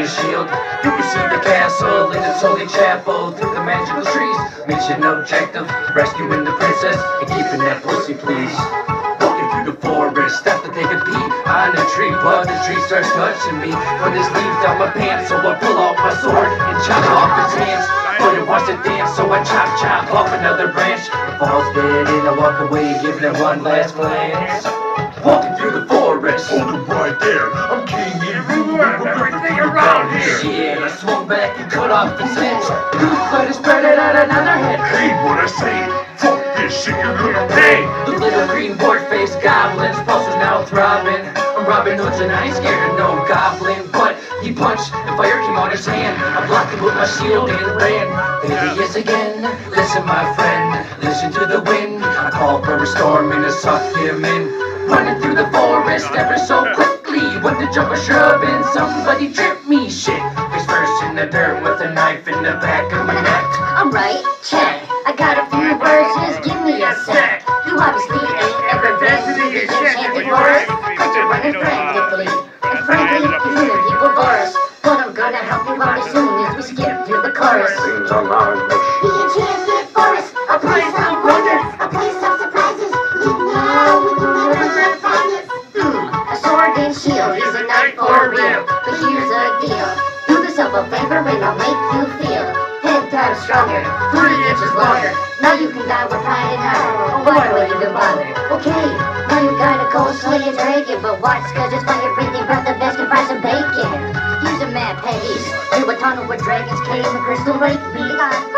his shield. You can see the castle in its holy chapel through the magical trees. Mission objective, rescuing the princess and keeping that pussy, please. Walking through the forest, have to take a peek on a tree, but the tree starts touching me. Put his leaves down my pants, so I pull out my sword and chop off his hands. But it wants to dance, so I chop off another branch. It falls dead and I walk away, giving it one last glance. Walking through the forest, Welcome right there. I'm king and ruler of everything around here. Shit, I swung back and cut off his head. But it spread it out another head. Hey, what I say? Fuck this shit, you're gonna pay. The little green board-faced goblin's pulse is now throbbing. I'm Robin Hood and I ain't scared of no goblin, but he punched and fire came out his hand. I blocked him with my shield and ran. There he is again. Listen, my friend, listen to the wind. I called for a storm and I sucked him in. Running through the forest ever so quickly. Went to jump a shrub and somebody tripped me. Shit, face first in the dirt with a knife in the back of my neck. Alright, check. I got a few words, just give me a sec. You obviously ain't ever been to the Enchanted forest, but you're running frantically. And frankly, you're hearing people chorus. But I'm gonna help you out as soon as we skip through the chorus. The Enchanted forest, a place of wonder, a place of surprises. You know we can never find it. A sword and shield, he's a knight for real. But here's a deal, do yourself a favor and I'll make you feel 10 times stronger, 3 inches longer. Now you can die with pride and honor. Why do I even bother? Okay, now you gotta go slay a dragon, but watch, cause it's fire breathing breath the best can fry some bacon. Use a map, head east, through a tunnel where dragons came and crystal lake beat.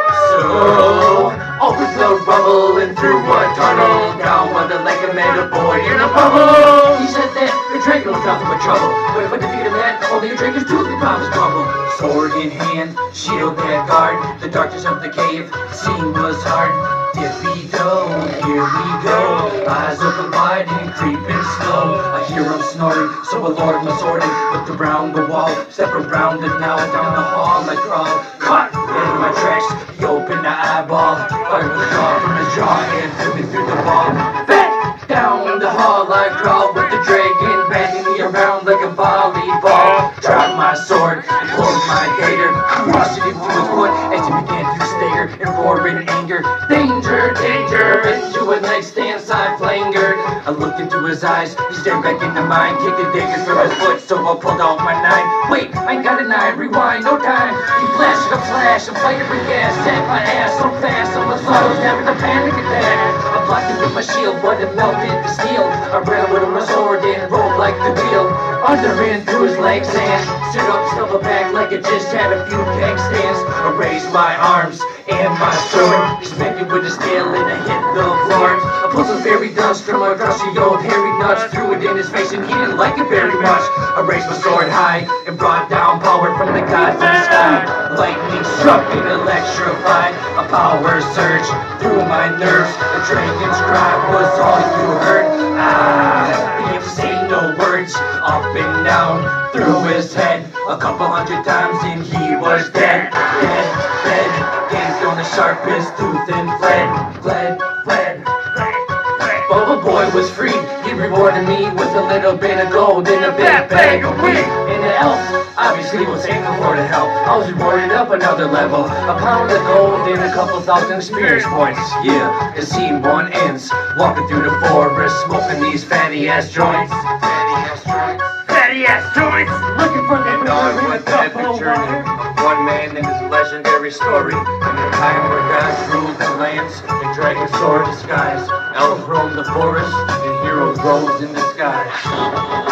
So, over the rubble and through a tunnel, down by the lake I met a boy in a bubble. He said that the dragon was nothing but trouble, but if I defeated that, only a dragon's tooth would promise trouble. Sword in hand, shield at guard, the darkness of the cave, scene was hard. Dippy-do, here we go. Eyes open wide and creeping slow. I hear him snoring, so I lowered my sword and looked around the wall. Step around it now, down the hall I crawl. Caught in my tracks, he opened the eyeball. Fired the jaw from his jaw and threw me through the wall. Back down the hall I crawl with the dragon banging me around like a volleyball. Dropped my sword and pulled my dagger, crushed it into his foot as he began to stare and roar in anger. Danger, danger, into a nightstand side flangered. I looked into his eyes, he stared back into mine, kicked the dagger from his foot, so I pulled out my knife. Wait, I ain't got a knife, rewind, no time. He flashed a flash, and fired with gas, set my ass so fast, I was almost having a panic attack. I blocked it with my shield, but it melted the steel. I ran with my sword and rolled like the wheel. Under and through his legs and stood up, stumbled back like it just had a few keg stands. I raised my arms and my sword, smacked it with a scale and I hit the floor. I pulled some fairy dust from across the old hairy nuts, threw it in his face and he didn't like it very much. I raised my sword high and brought down power from the gods in the sky. Lightning struck and electrified, a power surge through my nerves. The dragon's cry was all you heard. He didn't say no words. Up and down through his head, a couple hundred times and he was dead. Dead, gazed on the sharpest tooth and fled. Bubble Boy was freed, he rewarded me with a little bit of gold and a big bag of weed. And the elf obviously was thankful for the help. I was rewarded up another level, a pound of gold and a couple thousand experience points. Yeah, the scene one ends, walking through the forest, smoking these fatty ass joints. Fatty ass joints, looking for the door with a cup of water. One man and his legendary story, in a time where gods ruled the lands and dragons soared the skies. Elves roamed the forest and heroes rose in the skies.